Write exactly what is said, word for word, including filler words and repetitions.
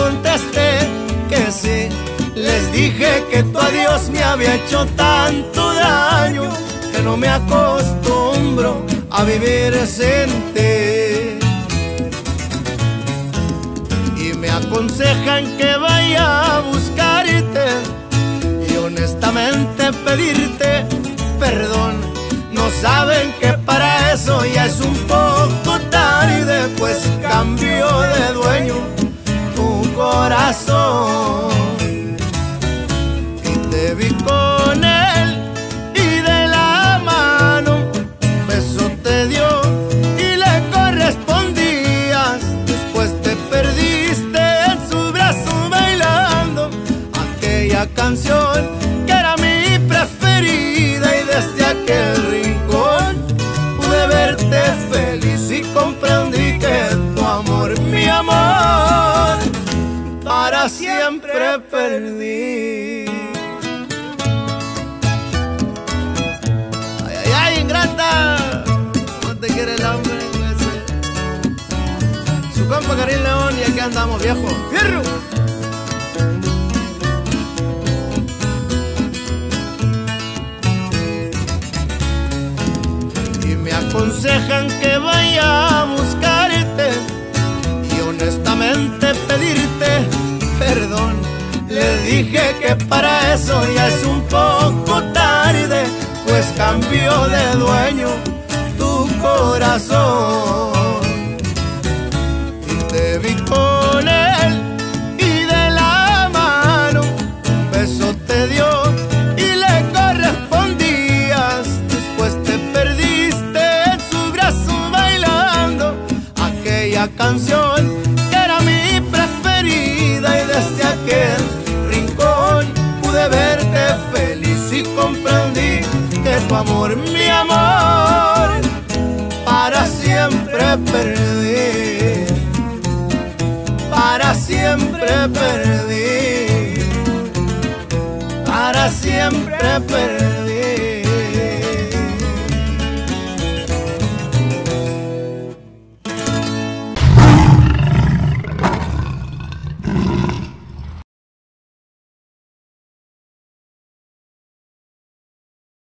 contesté que sí. Les dije que tu adiós me había hecho tanto daño que no me acostumbro a vivir sin ti. Y me aconsejan que vaya a buscarte y honestamente pedirte perdón. No saben que para eso ya es un poco tarde, pues cambió de dueño tu corazón. Y te vi con él y de la mano un beso te dio y le correspondías. Después te perdiste en su brazo bailando aquella canción que era mi preferida. Y desde aquel rincón pude verte feliz y comprendí que tu amor, mi amor, para siempre perdí. Ay, ay, ay, ingrata, ¿cómo te quiere el hombre ese? Su compa Karim León, y aquí andamos, viejo. ¡Fierro! Me aconsejan que vaya a buscarte y honestamente pedirte perdón. Le dije que para eso ya es un poco tarde, pues cambió de dueño tu corazón. Y te vi con él y de la mano un beso te dio y le correspondías. Después te perdí canción que era mi preferida. Y desde aquel rincón pude verte feliz y comprendí que tu amor, mi amor, para siempre perdí. Para siempre perdí. Para siempre perdí.